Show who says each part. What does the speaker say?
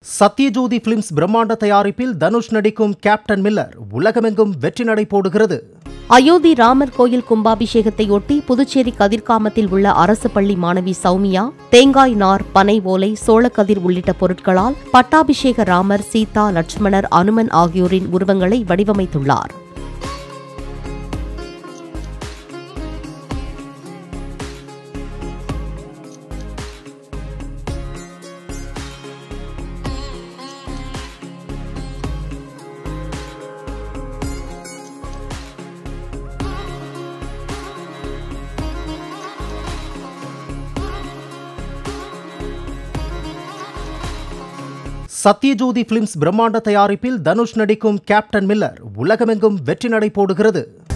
Speaker 1: Sathyajothi films பிரம்மாண்ட தயாரிப்பில் தனுஷ் நடிக்கும் கேப்டன் மில்லர் உலகமெங்கும் வெற்றி நடை போடுகிறது.
Speaker 2: அயோத்தி ராமர் கோயில் கும்பாபிஷேகத்தையொட்டி புதுச்சேரி கதிர்காமத்தில் உள்ள அரசு பள்ளி மாணவி சௌமியா தேங்காய் நார், பனை ஓலை, சோளக்கதிர் உள்ளிட்ட பொருட்களால் பட்டாபிஷேக ராமர், சீதா, லட்சுமணர், அனுமன் ஆகியோரின் உருவங்களை வடிவமைத்துள்ளார்.
Speaker 1: சத்யஜோதி பிலிம்ஸ் பிரம்மாண்ட தயாரிப்பில் தனுஷ் நடிக்கும் கேப்டன் மில்லர் உலகமெங்கும் வெற்றி நடை போடுகிறது.